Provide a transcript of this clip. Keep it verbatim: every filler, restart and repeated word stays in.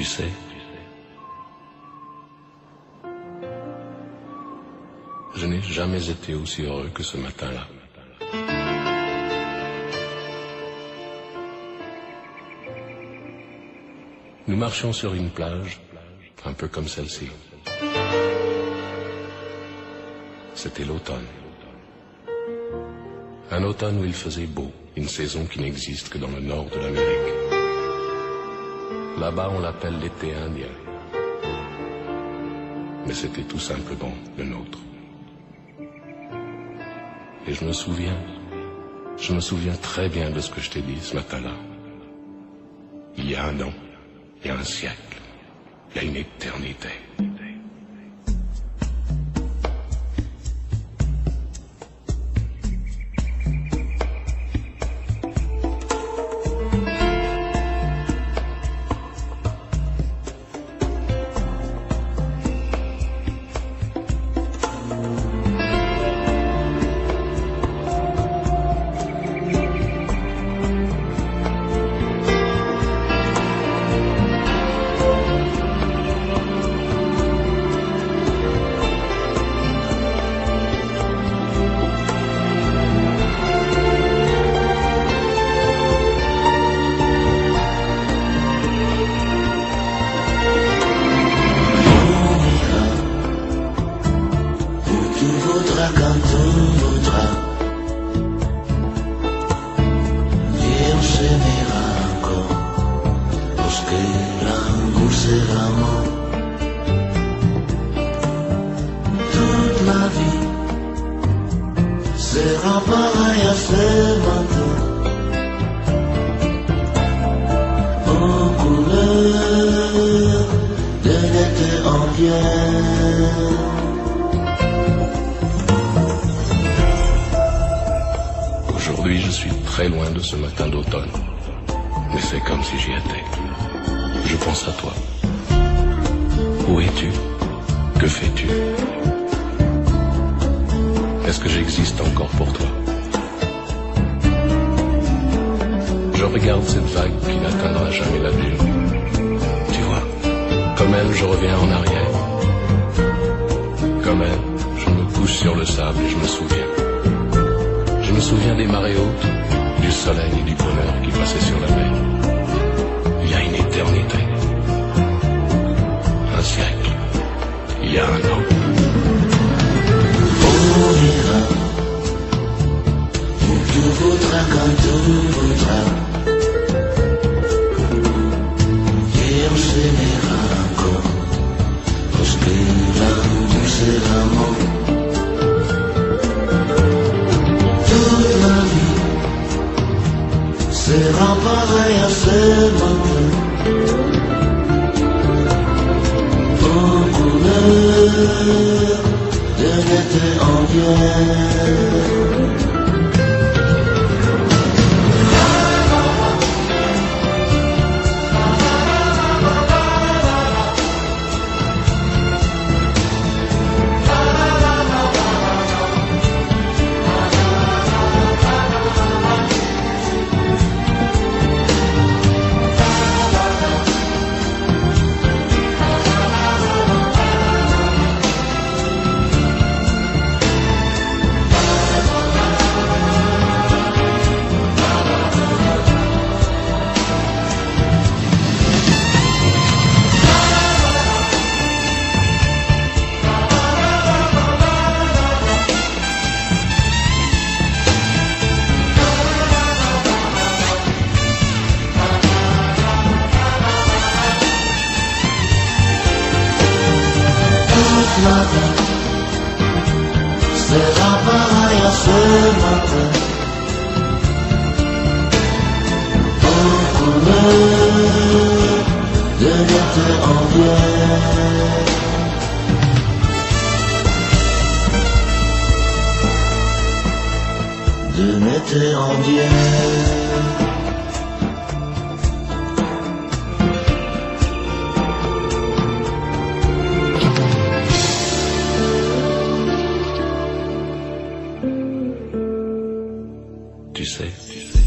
sais, je n'ai jamais été aussi heureux que ce matin-là. Nous marchions sur une plage, un peu comme celle-ci. C'était l'automne. Un automne où il faisait beau, une saison qui n'existe que dans le nord de l'Amérique. Là-bas, on l'appelle l'été indien. Mais c'était tout simplement le nôtre. Et je me souviens, je me souviens très bien de ce que je t'ai dit ce matin-là. Il y a un an, il y a un siècle, il y a une éternité. Quand tu voudras, et on s'aimera encore, parce que l'amour c'est l'amour. Toute la vie sera pareil à ce matin, aux couleurs de l'été indien. Aujourd'hui, je suis très loin de ce matin d'automne, mais c'est comme si j'y étais. Je pense à toi. Où es-tu? Que fais-tu? Est-ce que j'existe encore pour toi? Je regarde cette vague qui n'atteindra jamais la dune. Tu vois, comme elle, je reviens en arrière. Comme elle, je me couche sur le sable et je me souviens. Je me souviens des marées hautes, du soleil et du bonheur qui passaient sur la mer. Il y a une éternité, un siècle, il y a un an. On ira où tu voudras, quand tu voudras, et on s'aimera encore, parce que l'amour c'est l'amour. Sera pareil à ce matin, aux couleurs de l'été indien. La vie sera pareil à ce matin, aux couleurs de l'été indien. De l'été indien. Tu sais, tu sais.